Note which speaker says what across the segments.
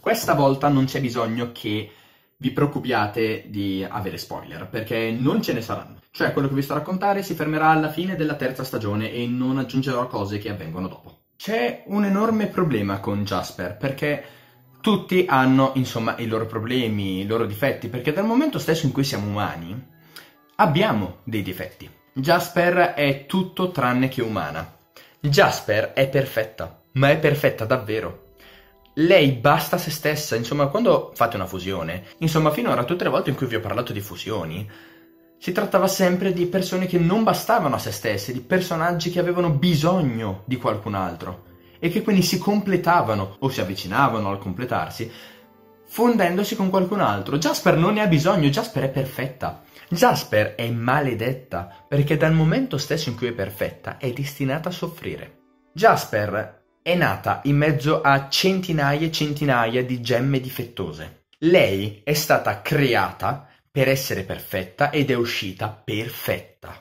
Speaker 1: Questa volta non c'è bisogno che vi preoccupiate di avere spoiler, perché non ce ne saranno. Cioè, quello che vi sto a raccontare si fermerà alla fine della terza stagione e non aggiungerò cose che avvengono dopo. C'è un enorme problema con Jasper, perché tutti hanno, insomma, i loro problemi, i loro difetti, perché dal momento stesso in cui siamo umani, abbiamo dei difetti. Jasper è tutto tranne che umana. Jasper è perfetta, ma è perfetta davvero. Lei basta se stessa, insomma, quando fate una fusione, insomma, finora tutte le volte in cui vi ho parlato di fusioni, si trattava sempre di persone che non bastavano a se stesse, di personaggi che avevano bisogno di qualcun altro e che quindi si completavano o si avvicinavano al completarsi fondendosi con qualcun altro. Jasper non ne ha bisogno, Jasper è perfetta. Jasper è maledetta perché dal momento stesso in cui è perfetta è destinata a soffrire. Jasper è nata in mezzo a centinaia e centinaia di gemme difettose. Lei è stata creata per essere perfetta ed è uscita perfetta.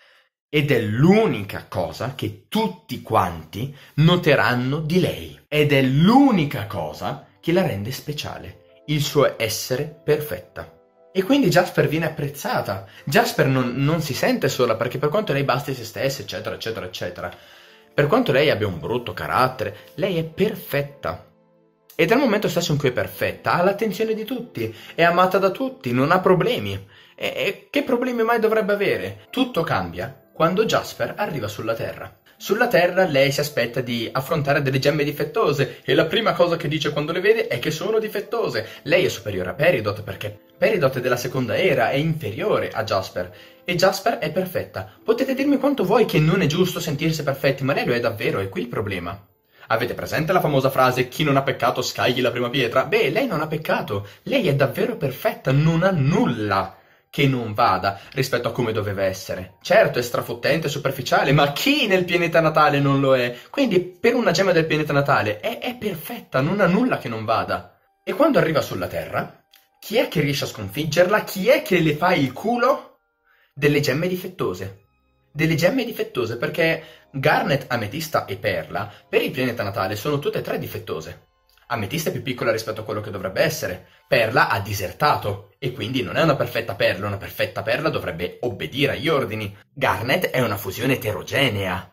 Speaker 1: Ed è l'unica cosa che tutti quanti noteranno di lei. Ed è l'unica cosa che la rende speciale, il suo essere perfetta. E quindi Jasper viene apprezzata. Jasper non si sente sola perché per quanto lei basti se stessa, eccetera, eccetera, eccetera, per quanto lei abbia un brutto carattere, lei è perfetta. E dal momento stesso in cui è perfetta, ha l'attenzione di tutti, è amata da tutti, non ha problemi. E che problemi mai dovrebbe avere? Tutto cambia quando Jasper arriva sulla Terra. Sulla Terra lei si aspetta di affrontare delle gemme difettose e la prima cosa che dice quando le vede è che sono difettose. Lei è superiore a Peridot perché Peridot è della seconda era, è inferiore a Jasper. E Jasper è perfetta. Potete dirmi quanto vuoi che non è giusto sentirsi perfetti, ma lei lo è davvero, è qui il problema. Avete presente la famosa frase chi non ha peccato scagli la prima pietra? Beh, lei non ha peccato, lei è davvero perfetta, non ha nulla che non vada rispetto a come doveva essere. Certo, è strafottente, superficiale, ma chi nel pianeta natale non lo è? Quindi per una gemma del pianeta natale è perfetta, non ha nulla che non vada. E quando arriva sulla Terra, chi è che riesce a sconfiggerla? Chi è che le fa il culo? Delle gemme difettose. Delle gemme difettose perché Garnet, Ametista e Perla per il pianeta natale sono tutte e tre difettose. Ametista è più piccola rispetto a quello che dovrebbe essere. Perla ha disertato e quindi non è una perfetta perla dovrebbe obbedire agli ordini. Garnet è una fusione eterogenea.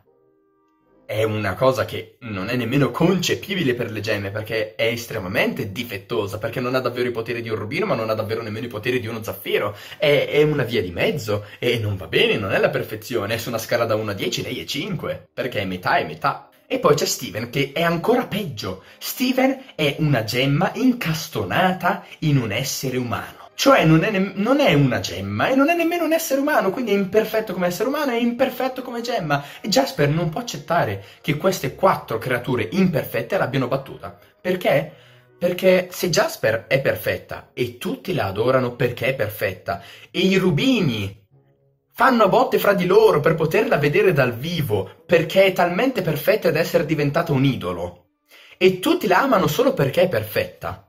Speaker 1: È una cosa che non è nemmeno concepibile per le gemme perché è estremamente difettosa, perché non ha davvero i poteri di un rubino ma non ha davvero nemmeno i poteri di uno zaffiro. È una via di mezzo e non va bene, non è la perfezione, è su una scala da 1 a 10 lei è 5, perché è metà e metà. E poi c'è Steven che è ancora peggio. Steven è una gemma incastonata in un essere umano. Cioè non è una gemma e non è nemmeno un essere umano, quindi è imperfetto come essere umano e imperfetto come gemma. E Jasper non può accettare che queste 4 creature imperfette l'abbiano battuta. Perché? Perché se Jasper è perfetta e tutti la adorano perché è perfetta e i rubini fanno a botte fra di loro per poterla vedere dal vivo perché è talmente perfetta da essere diventata un idolo e tutti la amano solo perché è perfetta.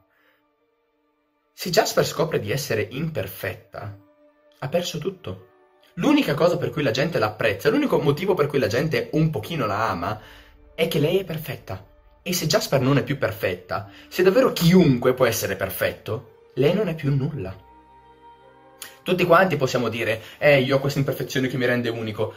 Speaker 1: Se Jasper scopre di essere imperfetta, ha perso tutto. L'unica cosa per cui la gente la apprezza, l'unico motivo per cui la gente un pochino la ama, è che lei è perfetta. E se Jasper non è più perfetta, se davvero chiunque può essere perfetto, lei non è più nulla. Tutti quanti possiamo dire, io ho questa imperfezione che mi rende unico.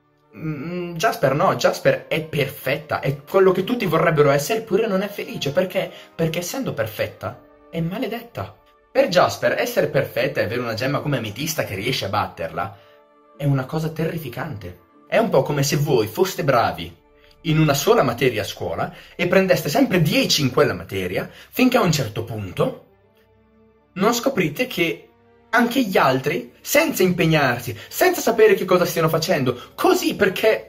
Speaker 1: Jasper no, Jasper è perfetta, è quello che tutti vorrebbero essere, eppure non è felice. Perché? Perché essendo perfetta, è maledetta. Per Jasper, essere perfetta e avere una gemma come Ametista che riesce a batterla è una cosa terrificante. È un po' come se voi foste bravi in una sola materia a scuola e prendeste sempre 10 in quella materia finché a un certo punto non scoprite che anche gli altri, senza impegnarsi, senza sapere che cosa stiano facendo, così perché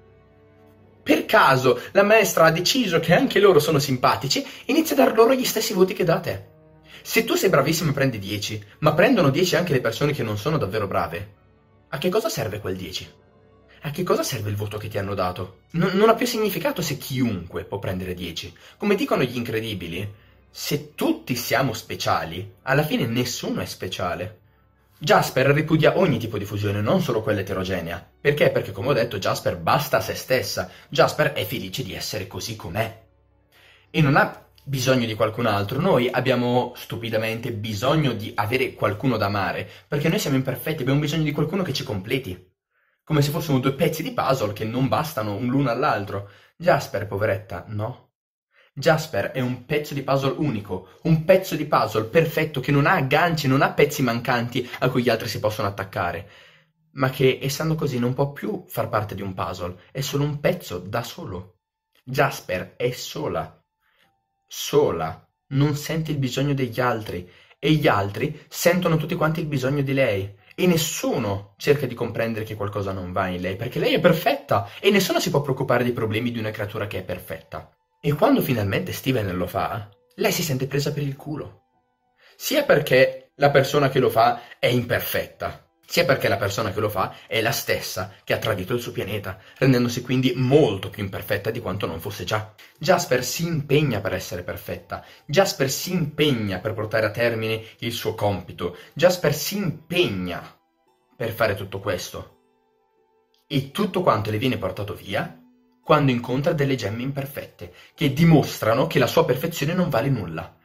Speaker 1: per caso la maestra ha deciso che anche loro sono simpatici, inizia a dar loro gli stessi voti che dà a te. Se tu sei bravissimo e prendi 10, ma prendono 10 anche le persone che non sono davvero brave, a che cosa serve quel 10? A che cosa serve il voto che ti hanno dato? Non ha più significato se chiunque può prendere 10. Come dicono gli incredibili, se tutti siamo speciali, alla fine nessuno è speciale. Jasper ripudia ogni tipo di fusione, non solo quella eterogenea. Perché? Perché, come ho detto, Jasper basta a se stessa. Jasper è felice di essere così com'è. E non ha bisogno di qualcun altro, noi abbiamo stupidamente bisogno di avere qualcuno da amare, perché noi siamo imperfetti, abbiamo bisogno di qualcuno che ci completi, come se fossimo due pezzi di puzzle che non bastano l'uno all'altro. Jasper, poveretta, no. Jasper è un pezzo di puzzle unico, un pezzo di puzzle perfetto che non ha agganci, non ha pezzi mancanti a cui gli altri si possono attaccare, ma che, essendo così, non può più far parte di un puzzle, è solo un pezzo da solo. Jasper è sola, non sente il bisogno degli altri e gli altri sentono tutti quanti il bisogno di lei e nessuno cerca di comprendere che qualcosa non va in lei perché lei è perfetta e nessuno si può preoccupare dei problemi di una creatura che è perfetta. E quando finalmente Steven lo fa, lei si sente presa per il culo. Sia perché la persona che lo fa è imperfetta, sia perché la persona che lo fa è la stessa che ha tradito il suo pianeta, rendendosi quindi molto più imperfetta di quanto non fosse già. Jasper si impegna per essere perfetta, Jasper si impegna per portare a termine il suo compito, Jasper si impegna per fare tutto questo. E tutto quanto le viene portato via quando incontra delle gemme imperfette, che dimostrano che la sua perfezione non vale nulla.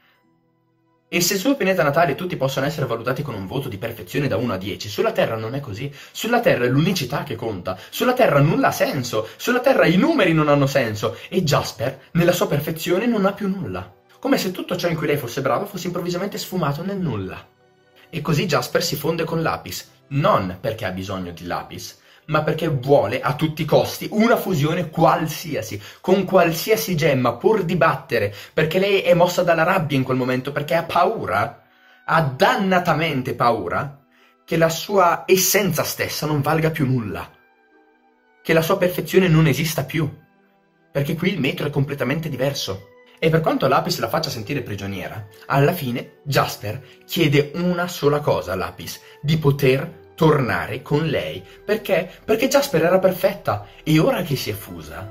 Speaker 1: E se sul pianeta natale tutti possono essere valutati con un voto di perfezione da 1 a 10, sulla Terra non è così. Sulla Terra è l'unicità che conta. Sulla Terra nulla ha senso. Sulla Terra i numeri non hanno senso. E Jasper, nella sua perfezione, non ha più nulla. Come se tutto ciò in cui lei fosse brava fosse improvvisamente sfumato nel nulla. E così Jasper si fonde con Lapis, non perché ha bisogno di Lapis, ma perché vuole a tutti i costi una fusione qualsiasi, con qualsiasi gemma, pur di battere, perché lei è mossa dalla rabbia in quel momento, perché ha paura, ha dannatamente paura, che la sua essenza stessa non valga più nulla, che la sua perfezione non esista più, perché qui il metro è completamente diverso. E per quanto Lapis la faccia sentire prigioniera, alla fine Jasper chiede una sola cosa a Lapis, di poter tornare con lei. Perché? Perché Jasper era perfetta e ora che si è fusa,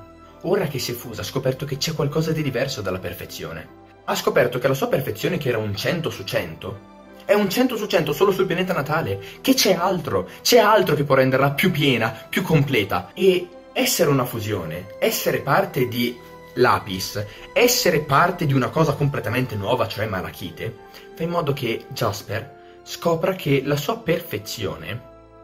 Speaker 1: ha scoperto che c'è qualcosa di diverso dalla perfezione. Ha scoperto che la sua perfezione, che era un 100 su 100, è un 100 su 100 solo sul pianeta natale, che c'è altro che può renderla più piena, più completa. E essere una fusione, essere parte di Lapis, essere parte di una cosa completamente nuova, cioè Malachite, fa in modo che Jasper scopra che la sua perfezione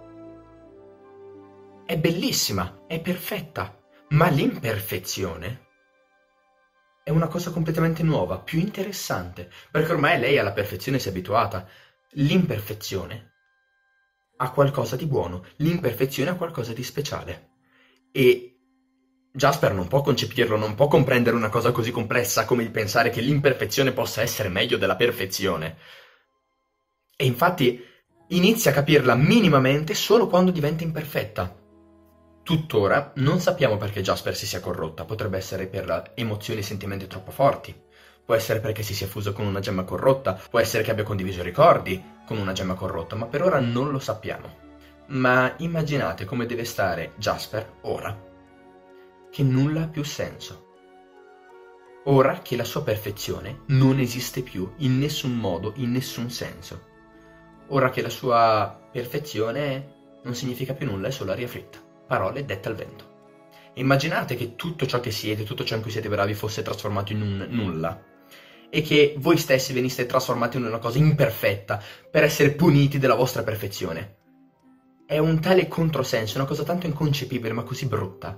Speaker 1: è bellissima, è perfetta, ma l'imperfezione è una cosa completamente nuova, più interessante, perché ormai lei alla perfezione si è abituata. L'imperfezione ha qualcosa di buono, l'imperfezione ha qualcosa di speciale. E Jasper non può concepirlo, non può comprendere una cosa così complessa come il pensare che l'imperfezione possa essere meglio della perfezione. E infatti inizia a capirla minimamente solo quando diventa imperfetta. Tuttora non sappiamo perché Jasper si sia corrotta, potrebbe essere per emozioni e sentimenti troppo forti, può essere perché si sia fuso con una gemma corrotta, può essere che abbia condiviso ricordi con una gemma corrotta, ma per ora non lo sappiamo. Ma immaginate come deve stare Jasper ora, che nulla ha più senso. Ora che la sua perfezione non esiste più in nessun modo, in nessun senso. Ora che la sua perfezione non significa più nulla, è solo aria fritta, parole dette al vento. Immaginate che tutto ciò che siete, tutto ciò in cui siete bravi fosse trasformato in un nulla e che voi stessi veniste trasformati in una cosa imperfetta per essere puniti della vostra perfezione. È un tale controsenso, una cosa tanto inconcepibile ma così brutta,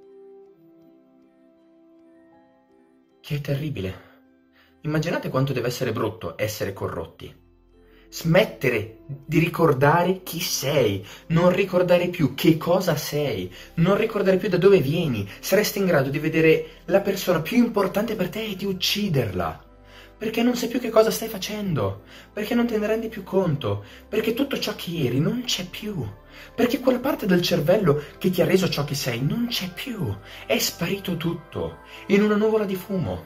Speaker 1: che è terribile. Immaginate quanto deve essere brutto essere corrotti. Smettere di ricordare chi sei, non ricordare più che cosa sei, non ricordare più da dove vieni, saresti in grado di vedere la persona più importante per te e di ucciderla, perché non sai più che cosa stai facendo, perché non te ne rendi più conto, perché tutto ciò che eri non c'è più, perché quella parte del cervello che ti ha reso ciò che sei non c'è più, è sparito tutto, in una nuvola di fumo.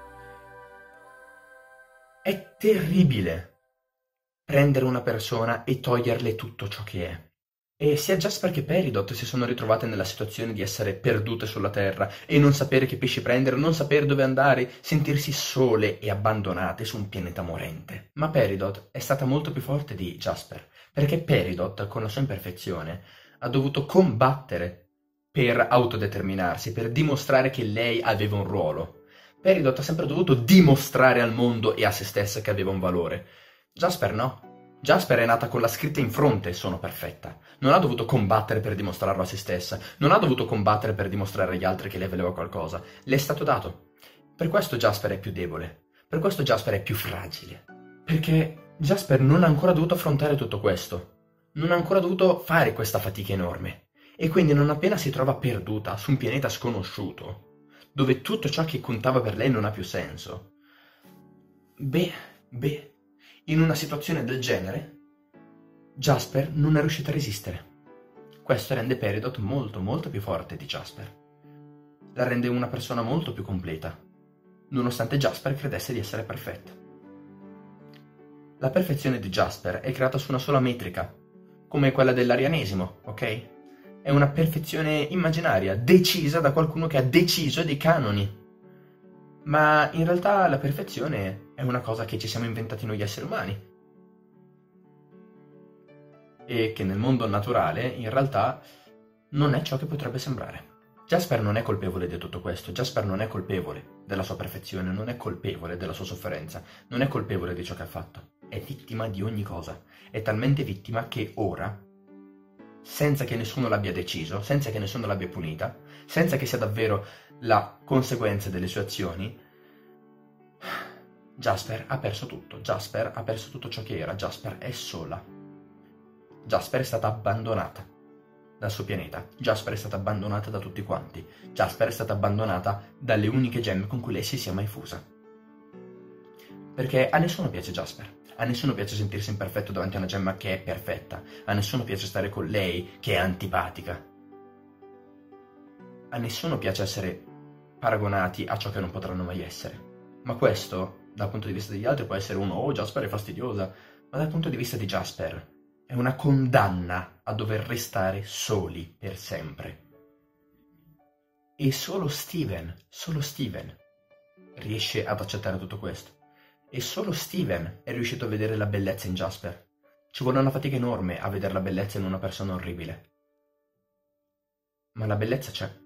Speaker 1: È terribile prendere una persona e toglierle tutto ciò che è. E sia Jasper che Peridot si sono ritrovate nella situazione di essere perdute sulla Terra e non sapere che pesci prendere, non sapere dove andare, sentirsi sole e abbandonate su un pianeta morente. Ma Peridot è stata molto più forte di Jasper, perché Peridot, con la sua imperfezione, ha dovuto combattere per autodeterminarsi, per dimostrare che lei aveva un ruolo. Peridot ha sempre dovuto dimostrare al mondo e a se stessa che aveva un valore. Jasper no. Jasper è nata con la scritta in fronte, sono perfetta. Non ha dovuto combattere per dimostrarlo a se stessa, non ha dovuto combattere per dimostrare agli altri che lei valeva qualcosa. Le è stato dato. Per questo Jasper è più debole, per questo Jasper è più fragile. Perché Jasper non ha ancora dovuto affrontare tutto questo. Non ha ancora dovuto fare questa fatica enorme. E quindi non appena si trova perduta su un pianeta sconosciuto, dove tutto ciò che contava per lei non ha più senso, in una situazione del genere, Jasper non è riuscita a resistere. Questo rende Peridot molto molto più forte di Jasper. La rende una persona molto più completa, nonostante Jasper credesse di essere perfetta. La perfezione di Jasper è creata su una sola metrica, come quella dell'arianesimo, ok? È una perfezione immaginaria, decisa da qualcuno che ha deciso dei canoni. Ma in realtà la perfezione è una cosa che ci siamo inventati noi esseri umani. E che nel mondo naturale, in realtà, non è ciò che potrebbe sembrare. Jasper non è colpevole di tutto questo, Jasper non è colpevole della sua perfezione, non è colpevole della sua sofferenza, non è colpevole di ciò che ha fatto. È vittima di ogni cosa. È talmente vittima che ora, senza che nessuno l'abbia deciso, senza che nessuno l'abbia punita, senza che sia davvero la conseguenza delle sue azioni, Jasper ha perso tutto. Jasper ha perso tutto ciò che era. Jasper è sola. Jasper è stata abbandonata dal suo pianeta. Jasper è stata abbandonata da tutti quanti. Jasper è stata abbandonata dalle uniche gemme con cui lei si sia mai fusa. Perché a nessuno piace Jasper. A nessuno piace sentirsi imperfetto davanti a una gemma che è perfetta. A nessuno piace stare con lei che è antipatica. A nessuno piace essere paragonati a ciò che non potranno mai essere. Ma questo, dal punto di vista degli altri, può essere uno «Oh, Jasper è fastidiosa», ma dal punto di vista di Jasper è una condanna a dover restare soli per sempre. E solo Steven riesce ad accettare tutto questo. E solo Steven è riuscito a vedere la bellezza in Jasper. Ci vuole una fatica enorme a vedere la bellezza in una persona orribile. Ma la bellezza c'è.